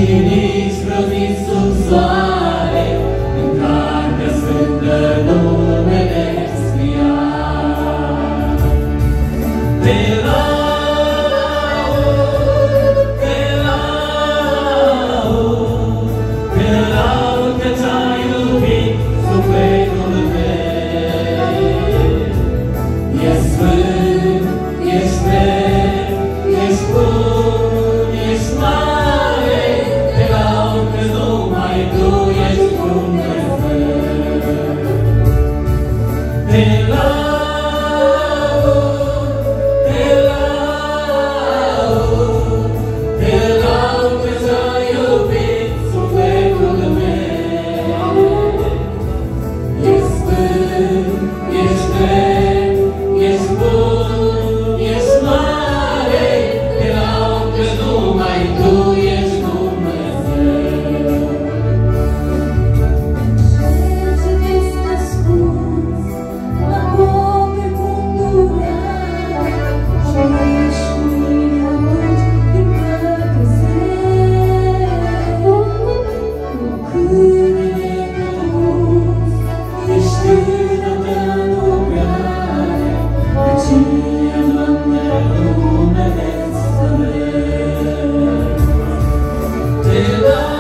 nici vreo zi sub soare, în cartea sfântă numele scriat. Te laud, te laud, te laud că ți-ai iubit sufletul meu. E sfânt, ești drept, ești bun, ești mare, te laud că numai tu ești Dumnezeu. Te laud, te laud, te laud că ți-ai iubit sufletul meu. Ești sfânt, ești drept, ești bun, ești mare, te laud că numai tu ești Dumnezeu. Ce vezi ascuns, acoperi pundurare, și ești cu mine atunci când mă găsesc. Cu câinele tău, ești în a mea lucrare, de aceea, Doamne, numele-ți slăvesc. Te laud,